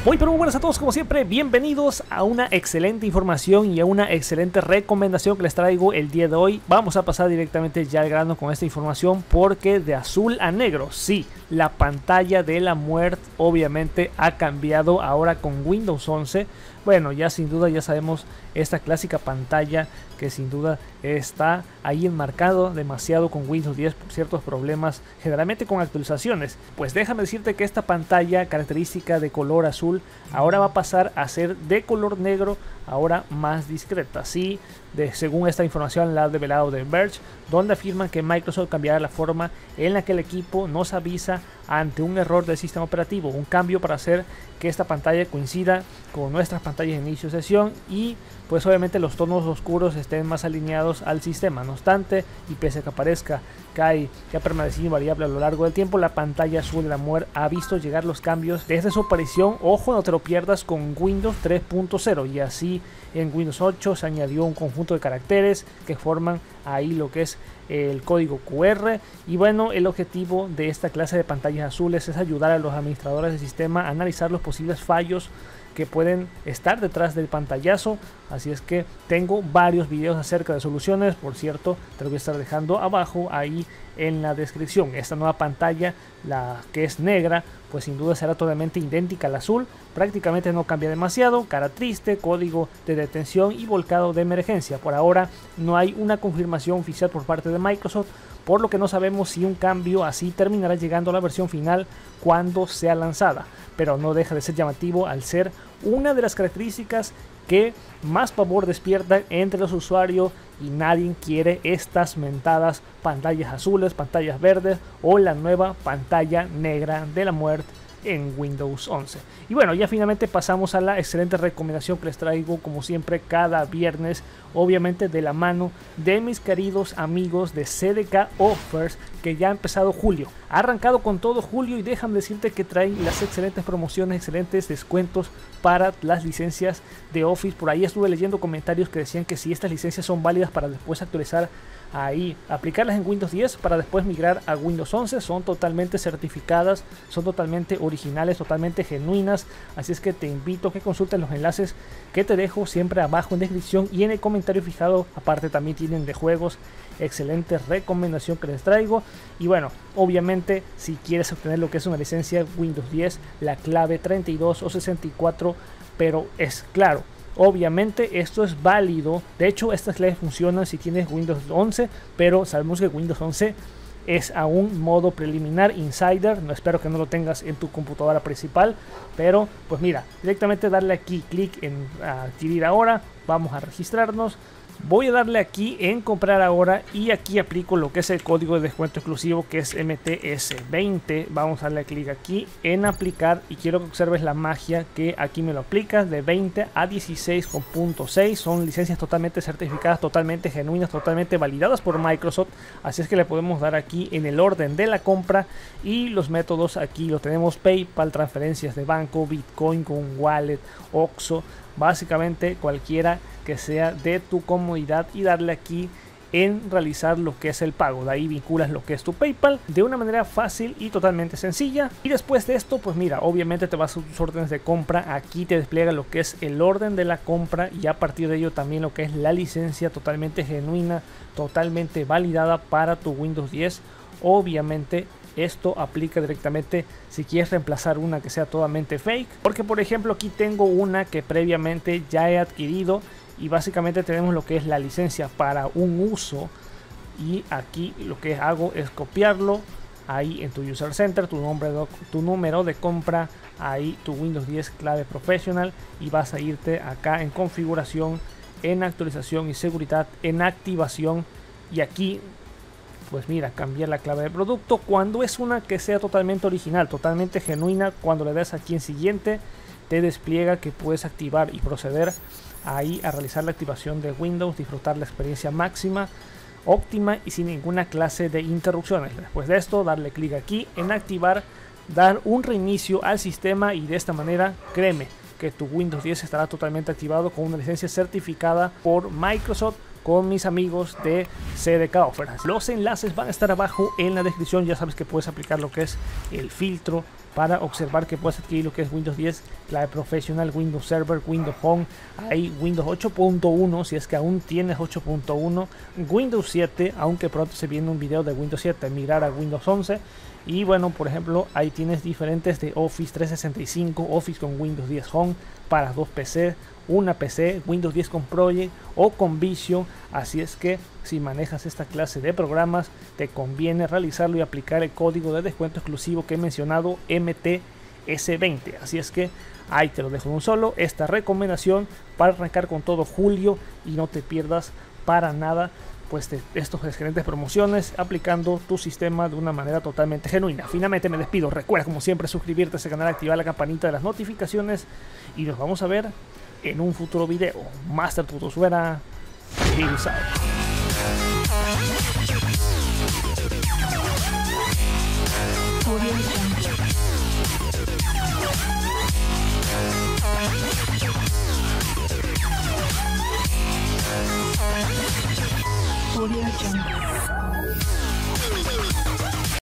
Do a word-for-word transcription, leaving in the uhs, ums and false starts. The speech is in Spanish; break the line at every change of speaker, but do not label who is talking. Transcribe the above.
Muy pero muy buenas a todos, como siempre, bienvenidos a una excelente información y a una excelente recomendación que les traigo el día de hoy. Vamos a pasar directamente ya al grano con esta información porque de azul a negro, sí, la pantalla de la muerte obviamente ha cambiado ahora con Windows once. Bueno, ya sin duda ya sabemos esta clásica pantalla que sin duda está ahí enmarcado demasiado con Windows diez por ciertos problemas, generalmente con actualizaciones. Pues déjame decirte que esta pantalla característica de color azul ahora va a pasar a ser de color negro, ahora más discreta. Sí, de, según esta información la ha develado de Verge, donde afirman que Microsoft cambiará la forma en la que el equipo nos avisa ante un error del sistema operativo, un cambio para hacer que esta pantalla coincida con nuestras pantallas de inicio de sesión y pues obviamente los tonos oscuros estén más alineados al sistema. No obstante, y pese a que aparezca que, hay, que ha permanecido invariable a lo largo del tiempo, la pantalla azul de la muerte ha visto llegar los cambios desde su aparición. Ojo, no te lo pierdas con Windows tres punto cero, y así en Windows ocho se añadió un conjunto de caracteres que forman ahí lo que es el código Q R. Y bueno, el objetivo de esta clase de pantallas azules es ayudar a los administradores del sistema a analizar los posibles fallos que pueden estar detrás del pantallazo. Así es que tengo varios videos acerca de soluciones, por cierto, te lo voy a estar dejando abajo ahí en la descripción. Esta nueva pantalla, la que es negra, pues sin duda será totalmente idéntica al azul, prácticamente no cambia demasiado, cara triste, código de detención y volcado de emergencia. Por ahora no hay una confirmación oficial por parte de Microsoft, por lo que no sabemos si un cambio así terminará llegando a la versión final cuando sea lanzada, pero no deja de ser llamativo al ser una de las características que más pavor despierta entre los usuarios, y nadie quiere estas mentadas pantallas azules, pantallas verdes o la nueva pantalla negra de la muerte en Windows once. Y bueno, ya finalmente pasamos a la excelente recomendación que les traigo como siempre cada viernes, obviamente de la mano de mis queridos amigos de C D K Offers, que ya ha empezado julio, ha arrancado con todo julio, y déjame decirte que traen las excelentes promociones, excelentes descuentos para las licencias de Office. Por ahí estuve leyendo comentarios que decían que si estas licencias son válidas para después actualizar ahí, aplicarlas en Windows diez para después migrar a Windows once, son totalmente certificadas, son totalmente originales, totalmente genuinas. Así es que te invito a que consultes los enlaces que te dejo siempre abajo en descripción y en el comentario fijado. Aparte también tienen de juegos, excelente recomendación que les traigo. Y bueno, obviamente si quieres obtener lo que es una licencia Windows diez, la clave treinta y dos o sesenta y cuatro, pero es claro, obviamente esto es válido. De hecho, estas claves funcionan si tienes Windows once, pero sabemos que Windows once es aún modo preliminar, insider. No, espero que no lo tengas en tu computadora principal, pero pues mira, directamente darle aquí clic en adquirir ahora. Vamos a registrarnos. Voy a darle aquí en comprar ahora y aquí aplico lo que es el código de descuento exclusivo, que es M T S veinte. Vamos a darle clic aquí en aplicar y quiero que observes la magia que aquí me lo aplicas de veinte a dieciséis punto seis. Son licencias totalmente certificadas, totalmente genuinas, totalmente validadas por Microsoft. Así es que le podemos dar aquí en el orden de la compra y los métodos. Aquí lo tenemos: PayPal, transferencias de banco, Bitcoin con Wallet, Oxxo, básicamente cualquiera que sea de tu comodidad, y darle aquí en realizar lo que es el pago. De ahí vinculas lo que es tu PayPal de una manera fácil y totalmente sencilla. Y después de esto, pues mira, obviamente te vas a tus órdenes de compra. Aquí te despliega lo que es el orden de la compra y a partir de ello también lo que es la licencia totalmente genuina, totalmente validada para tu Windows diez. Obviamente esto aplica directamente si quieres reemplazar una que sea totalmente fake, porque por ejemplo aquí tengo una que previamente ya he adquirido y básicamente tenemos lo que es la licencia para un uso, y aquí lo que hago es copiarlo ahí en tu user center, tu nombre de, tu número de compra, ahí tu Windows diez clave profesional, y vas a irte acá en configuración, en actualización y seguridad, en activación, y aquí pues mira, cambiar la clave de producto cuando es una que sea totalmente original, totalmente genuina. Cuando le das aquí en siguiente, te despliega que puedes activar y proceder ahí a realizar la activación de Windows, disfrutar la experiencia máxima, óptima y sin ninguna clase de interrupciones. Después de esto, darle clic aquí en activar, dar un reinicio al sistema, y de esta manera, créeme que tu Windows diez estará totalmente activado con una licencia certificada por Microsoft, con mis amigos de C D K Offers. Los enlaces van a estar abajo en la descripción. Ya sabes que puedes aplicar lo que es el filtro para observar que puedes adquirir lo que es Windows diez, Clave Professional, Windows Server, Windows Home, hay Windows ocho punto uno si es que aún tienes ocho punto uno, Windows siete, aunque pronto se viene un video de Windows siete, migrar a Windows once. Y bueno, por ejemplo, ahí tienes diferentes de Office trescientos sesenta y cinco, Office con Windows diez Home para dos P C, una P C, Windows diez con Project o con Vision. Así es que si manejas esta clase de programas, te conviene realizarlo y aplicar el código de descuento exclusivo que he mencionado, M T S veinte. Así es que ahí te lo dejo en un solo, esta recomendación para arrancar con todo julio y no te pierdas para nada pues de estos excelentes promociones aplicando tu sistema de una manera totalmente genuina. Finalmente me despido, recuerda como siempre suscribirte a este canal, activar la campanita de las notificaciones y nos vamos a ver en un futuro video. Master Tutosuera, peace out. Audio Jungle.